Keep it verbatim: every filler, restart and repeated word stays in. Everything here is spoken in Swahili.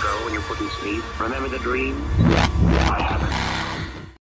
ago when you couldn't sleep? Remember the dream? I haven't.